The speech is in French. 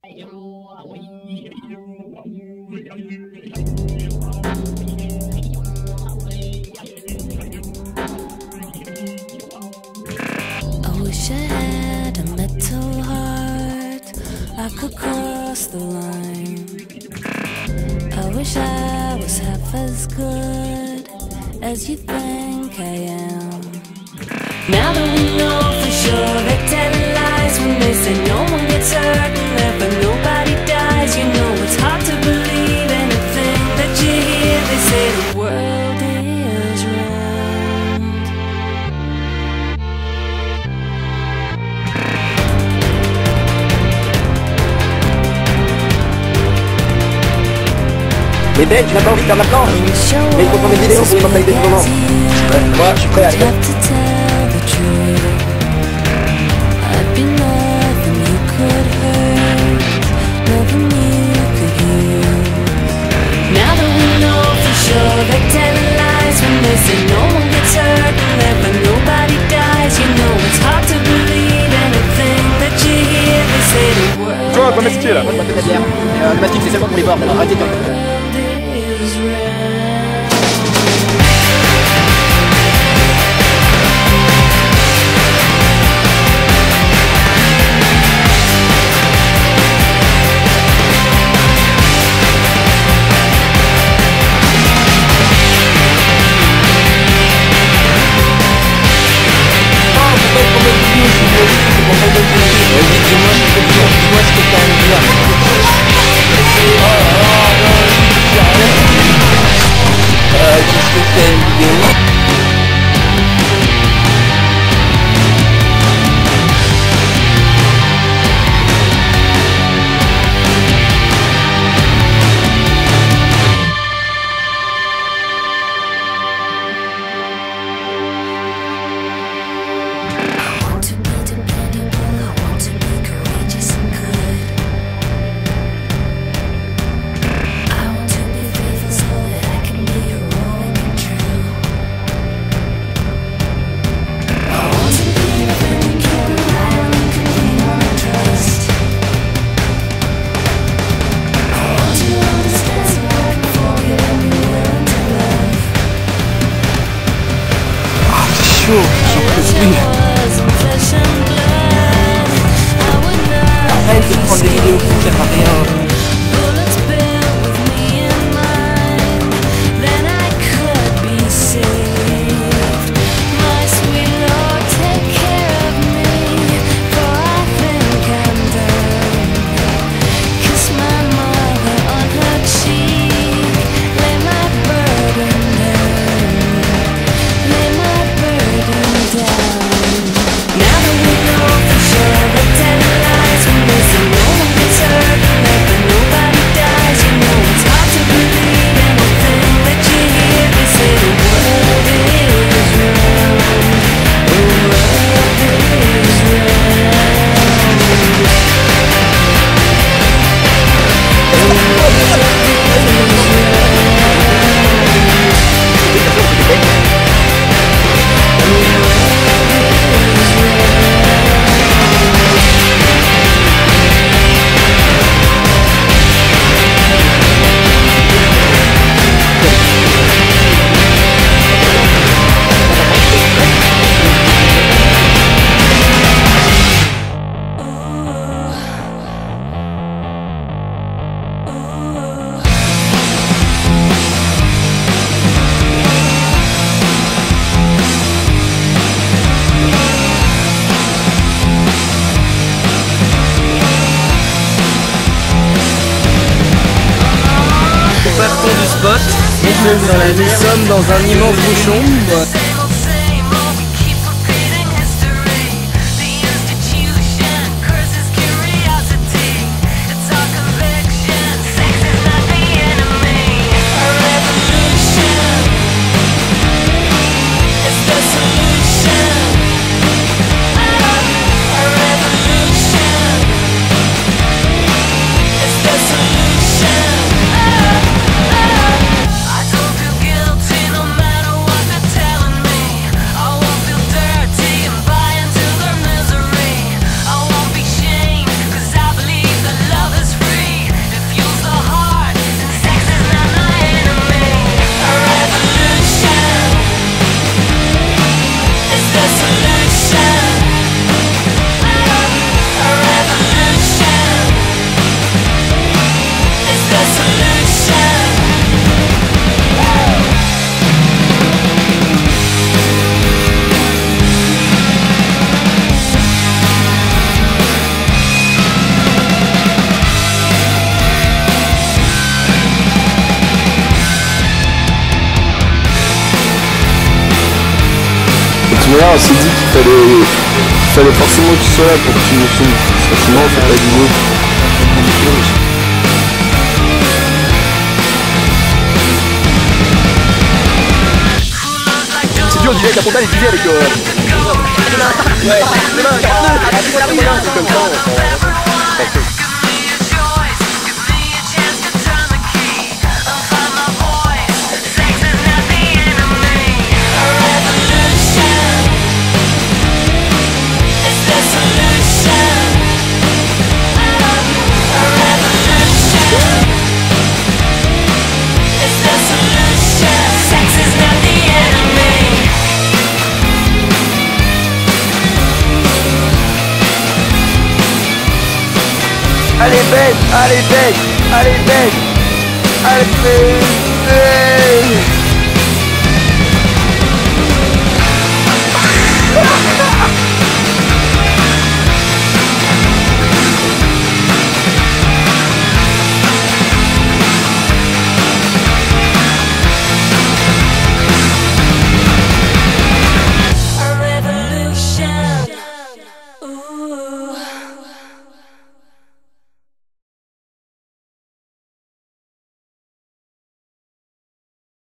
wish I had a metal heart, I could cross the line. I wish I was half as good as you think I am. Now that we know for sure they tell lies when they say no one gets hurt and therefore nobody dies. You know it's hard to believe anything that you hear. They say the world is round. Mais Ben, tu n'as pas envie de faire la planche. Mais il faut prendre des vidéos pour une bataille des moments. Moi, je suis prêt à aller. Toi, ton métier là. Moi, je m'appelle la bière. Le mastic, c'est seulement pour les bords. Alors arrêtez de faire. J'en peux plus. Arrête de prendre des vidéos qui servent à rien. Nous sommes dans un immense bouchon. I don't feel guilty no matter what they're telling me. là, on s'est dit qu'il fallait forcément que tu sois là pour que tu nous filmes. Parce que sinon, on fait pas vidéo. C'est dur, on dirait que la frontale est divisée avec Allez bête, allez bête, allez bête, allez bête.